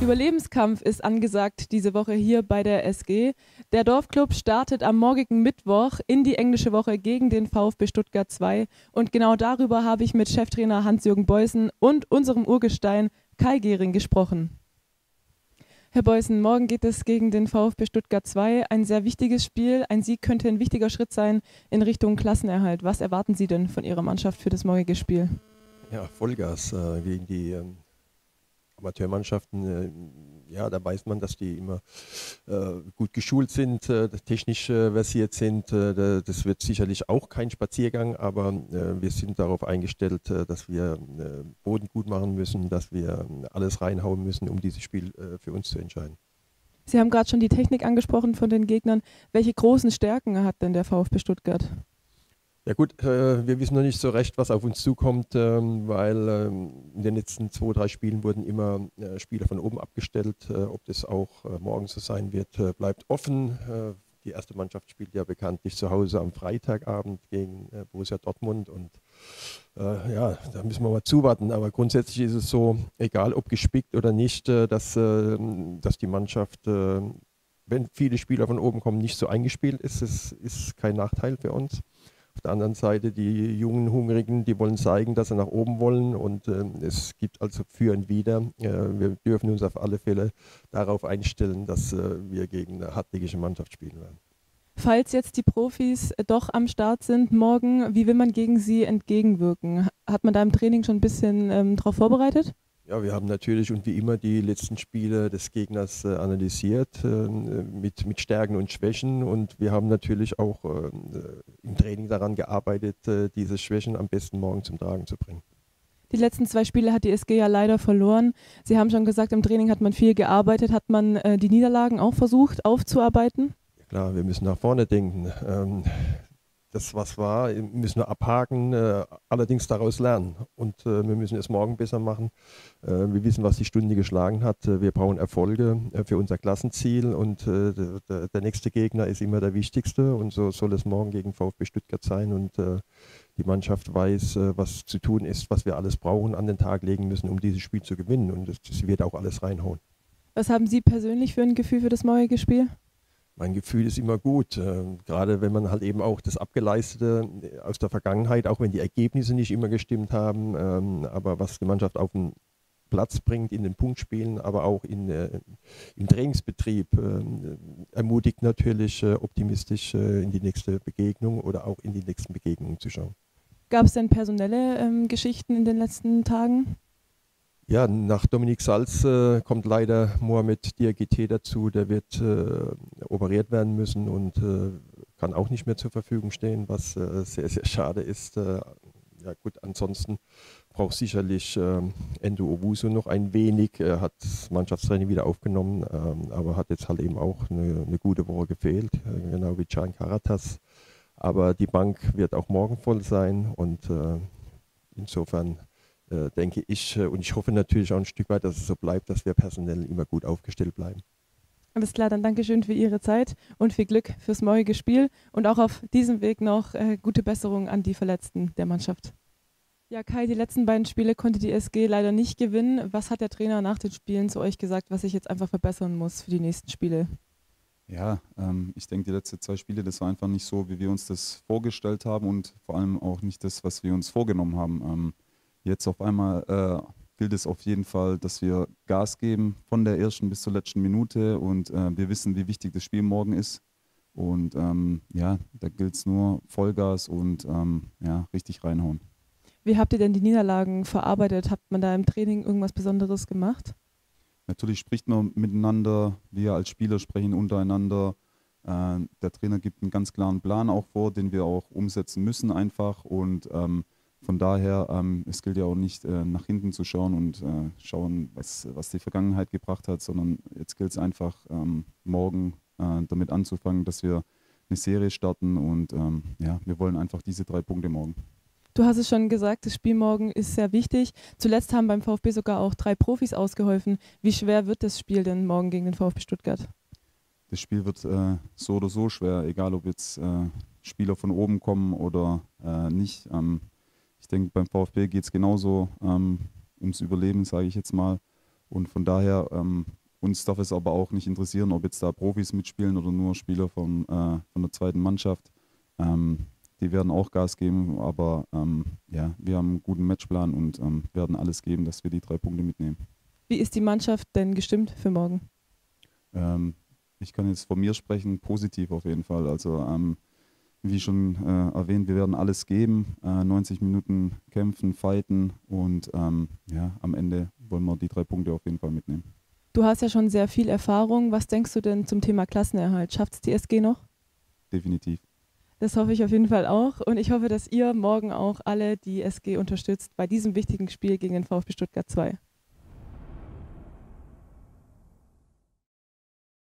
Überlebenskampf ist angesagt diese Woche hier bei der SG. Der Dorfclub startet am morgigen Mittwoch in die englische Woche gegen den VfB Stuttgart 2. Und genau darüber habe ich mit Cheftrainer Hans-Jürgen Beußen und unserem Urgestein Kai Gehring gesprochen. Herr Beußen, morgen geht es gegen den VfB Stuttgart 2. Ein sehr wichtiges Spiel. Ein Sieg könnte ein wichtiger Schritt sein in Richtung Klassenerhalt. Was erwarten Sie denn von Ihrer Mannschaft für das morgige Spiel? Ja, Vollgas gegen die Amateurmannschaften. Ja, da weiß man, dass die immer gut geschult sind, technisch versiert sind. Das wird sicherlich auch kein Spaziergang, aber wir sind darauf eingestellt, dass wir Boden gut machen müssen, dass wir alles reinhauen müssen, um dieses Spiel für uns zu entscheiden. Sie haben gerade schon die Technik angesprochen von den Gegnern. Welche großen Stärken hat denn der VfB Stuttgart? Ja gut, wir wissen noch nicht so recht, was auf uns zukommt, weil in den letzten 2, 3 Spielen wurden immer Spieler von oben abgestellt. Ob das auch morgen so sein wird, bleibt offen. Die erste Mannschaft spielt ja bekanntlich zu Hause am Freitagabend gegen Borussia Dortmund und ja, da müssen wir mal zuwarten. Aber grundsätzlich ist es so, egal ob gespickt oder nicht, dass die Mannschaft, wenn viele Spieler von oben kommen, nicht so eingespielt ist. Das ist kein Nachteil für uns. Auf der anderen Seite die jungen Hungrigen, die wollen zeigen, dass sie nach oben wollen und es gibt also für und wider. Wir dürfen uns auf alle Fälle darauf einstellen, dass wir gegen eine hartnäckige Mannschaft spielen werden. Falls jetzt die Profis doch am Start sind morgen, wie will man gegen sie entgegenwirken? Hat man da im Training schon ein bisschen darauf vorbereitet? Ja, wir haben natürlich und wie immer die letzten Spiele des Gegners analysiert mit Stärken und Schwächen und wir haben natürlich auch im Training daran gearbeitet, diese Schwächen am besten morgen zum Tragen zu bringen. Die letzten 2 Spiele hat die SG ja leider verloren. Sie haben schon gesagt, im Training hat man viel gearbeitet. Hat man die Niederlagen auch versucht aufzuarbeiten? Ja, klar, wir müssen nach vorne denken. Das, was war, müssen wir abhaken, allerdings daraus lernen. Und wir müssen es morgen besser machen. Wir wissen, was die Stunde geschlagen hat. Wir brauchen Erfolge für unser Klassenziel und der nächste Gegner ist immer der wichtigste. Und so soll es morgen gegen VfB Stuttgart sein. Und die Mannschaft weiß, was zu tun ist, was wir alles brauchen, an den Tag legen müssen, um dieses Spiel zu gewinnen. Und sie wird auch alles reinhauen. Was haben Sie persönlich für ein Gefühl für das morgige Spiel? Mein Gefühl ist immer gut, gerade wenn man halt eben auch das Abgeleistete aus der Vergangenheit, auch wenn die Ergebnisse nicht immer gestimmt haben, aber was die Mannschaft auf den Platz bringt in den Punktspielen, aber auch im Trainingsbetrieb, ermutigt natürlich optimistisch in die nächste Begegnung oder auch in die nächsten Begegnungen zu schauen. Gab es denn personelle Geschichten in den letzten Tagen? Ja, nach Dominik Salz kommt leider Mohamed Diakité dazu. Der wird operiert werden müssen und kann auch nicht mehr zur Verfügung stehen, was sehr, sehr schade ist. Ja gut, ansonsten braucht sicherlich Endo Owusu noch ein wenig. Er hat das Mannschaftstraining wieder aufgenommen, aber hat jetzt halt eben auch eine gute Woche gefehlt, genau wie Can Karatas. Aber die Bank wird auch morgen voll sein und insofern denke ich, und ich hoffe natürlich auch ein Stück weit, dass es so bleibt, dass wir personell immer gut aufgestellt bleiben. Alles klar, dann Dankeschön für Ihre Zeit und viel Glück fürs morgige Spiel und auch auf diesem Weg noch gute Besserung an die Verletzten der Mannschaft. Ja, Kai, die letzten beiden Spiele konnte die SG leider nicht gewinnen. Was hat der Trainer nach den Spielen zu euch gesagt, was sich jetzt einfach verbessern muss für die nächsten Spiele? Ja, ich denke, die letzten 2 Spiele, das war einfach nicht so, wie wir uns das vorgestellt haben und vor allem auch nicht das, was wir uns vorgenommen haben. Jetzt auf einmal gilt es auf jeden Fall, dass wir Gas geben von der ersten bis zur letzten Minute und wir wissen, wie wichtig das Spiel morgen ist. Und ja, da gilt es nur Vollgas und ja, richtig reinhauen. Wie habt ihr denn die Niederlagen verarbeitet? Hat man da im Training irgendwas Besonderes gemacht? Natürlich spricht man miteinander, wir als Spieler sprechen untereinander. Der Trainer gibt einen ganz klaren Plan auch vor, den wir auch umsetzen müssen einfach und von daher, es gilt ja auch nicht nach hinten zu schauen und schauen, was die Vergangenheit gebracht hat, sondern jetzt gilt es einfach, morgen damit anzufangen, dass wir eine Serie starten und ja, wir wollen einfach diese 3 Punkte morgen. Du hast es schon gesagt, das Spiel morgen ist sehr wichtig. Zuletzt haben beim VfB sogar auch 3 Profis ausgeholfen. Wie schwer wird das Spiel denn morgen gegen den VfB Stuttgart? Das Spiel wird so oder so schwer, egal ob jetzt Spieler von oben kommen oder nicht. Ich denke, beim VfB geht es genauso ums Überleben, sage ich jetzt mal. Und von daher Uns darf es aber auch nicht interessieren, ob jetzt da Profis mitspielen oder nur Spieler von der zweiten Mannschaft. Die werden auch Gas geben, aber ja, wir haben einen guten Matchplan und werden alles geben, dass wir die 3 Punkte mitnehmen. Wie ist die Mannschaft denn gestimmt für morgen? Ich kann jetzt von mir sprechen, positiv auf jeden Fall. Also wie schon erwähnt, wir werden alles geben, 90 Minuten kämpfen, fighten und ja, am Ende wollen wir die 3 Punkte auf jeden Fall mitnehmen. Du hast ja schon sehr viel Erfahrung. Was denkst du denn zum Thema Klassenerhalt? Schafft es die SG noch? Definitiv. Das hoffe ich auf jeden Fall auch. Und ich hoffe, dass ihr morgen auch alle die SG unterstützt bei diesem wichtigen Spiel gegen den VfB Stuttgart 2.